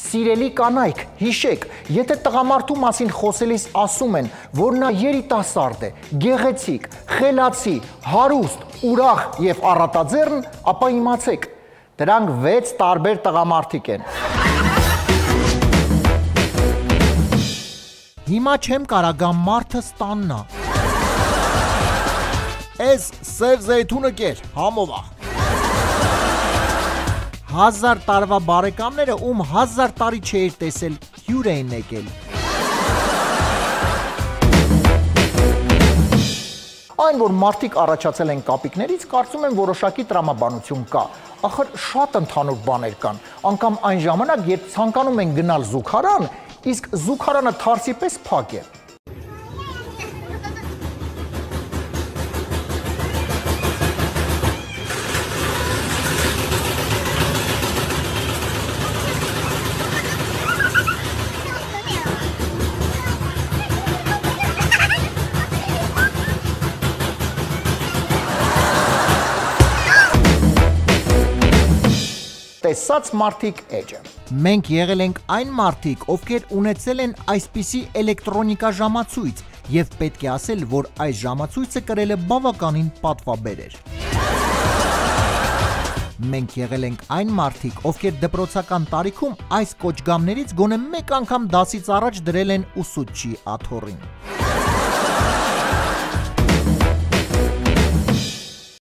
Սիրելի կանայք, հիշեք, եթե տղամարդու մասին խոսելիս ասում են, որ նա երիտասարդ է, գեղեցիկ, խելացի, հարուստ, ուրախ եւ առատաձեռն, ապա իմացեք, դրանք 6 տարբեր տղամարդիկ են։ Հիմա չեմ կարա գամ մարդը ստաննա։ Էս սև զեյթունը կեր, համովա։ 1000 տարվա բարեկամները, ում 1000 տարի չէր տեսել, հյուր էին եկել։ Այն, որ մարդիկ առաջացել են կապիկներից, կարծում եմ որոշակի տրամաբանություն կա։ Ախր շատ ընդհանուր բաներ կան, անգամ այն ժամանակ, երբ ցանկանում են գնալ զուգարան, իսկ զուգարանը թարսի պես փակ է։ Տեսած մարդիկ էջը։ Մենք եղել ենք այն մարդիկ, ովքեր ունեցել են այսպիսի էլեկտրոնիկա ժամացույց եւ պետք է ասել, որ այս ժամացույցը կրել է բավականին պատվաբեր էր։ Մենք եղել ենք այն մարդիկ, ովքեր դպրոցական տարիքում այս կոճգամներից գոնե մեկ անգամ դասից առաջ դրել են ուսուցչի աթոռին։